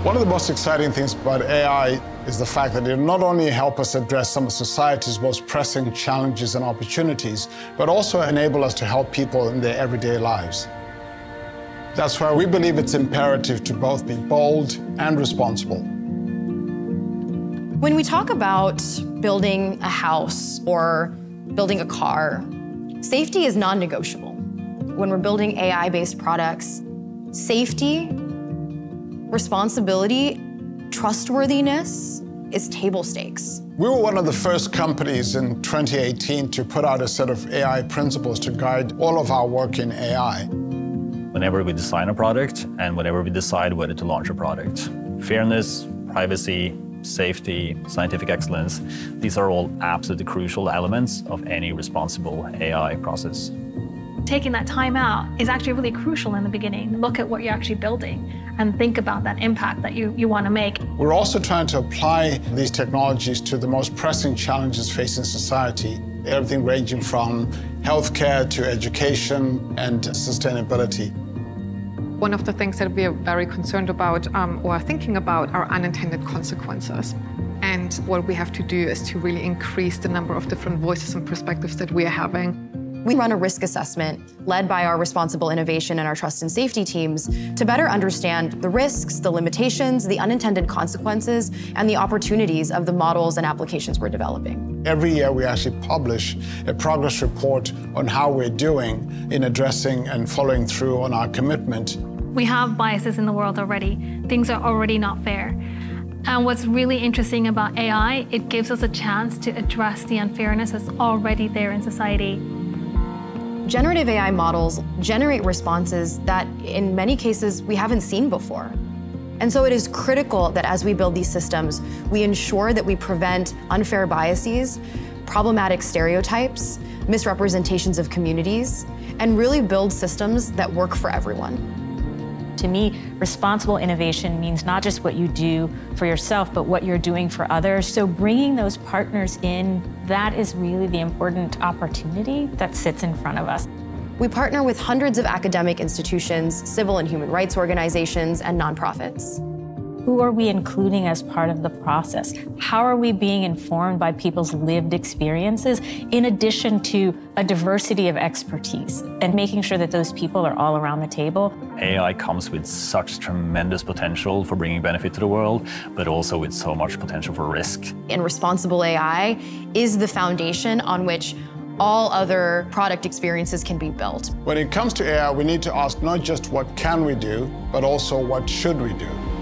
One of the most exciting things about AI is the fact that it not only helps us address some of society's most pressing challenges and opportunities, but also enable us to help people in their everyday lives. That's why we believe it's imperative to both be bold and responsible. When we talk about building a house or building a car, safety is non-negotiable. When we're building AI-based products, safety, responsibility, trustworthiness is table stakes. We were one of the first companies in 2018 to put out a set of AI principles to guide all of our work in AI. Whenever we design a product and whenever we decide whether to launch a product, fairness, privacy, safety, scientific excellence, these are all absolutely crucial elements of any responsible AI process. Taking that time out is actually really crucial in the beginning. Look at what you're actually building and think about that impact that you want to make. We're also trying to apply these technologies to the most pressing challenges facing society, everything ranging from healthcare to education and sustainability. One of the things that we are very concerned about or thinking about are unintended consequences. And what we have to do is to really increase the number of different voices and perspectives that we are having. We run a risk assessment led by our responsible innovation and our trust and safety teams to better understand the risks, the limitations, the unintended consequences, and the opportunities of the models and applications we're developing. Every year we actually publish a progress report on how we're doing in addressing and following through on our commitment. We have biases in the world already. Things are already not fair. And what's really interesting about AI, it gives us a chance to address the unfairness that's already there in society. Generative AI models generate responses that, in many cases, we haven't seen before. And so it is critical that as we build these systems, we ensure that we prevent unfair biases, problematic stereotypes, misrepresentations of communities, and really build systems that work for everyone. To me, responsible innovation means not just what you do for yourself, but what you're doing for others. So bringing those partners in, that is really the important opportunity that sits in front of us. We partner with hundreds of academic institutions, civil and human rights organizations, and nonprofits. Who are we including as part of the process? How are we being informed by people's lived experiences, in addition to a diversity of expertise, and making sure that those people are all around the table? AI comes with such tremendous potential for bringing benefit to the world, but also with so much potential for risk. And responsible AI is the foundation on which all other product experiences can be built. When it comes to AI, we need to ask not just what can we do, but also what should we do?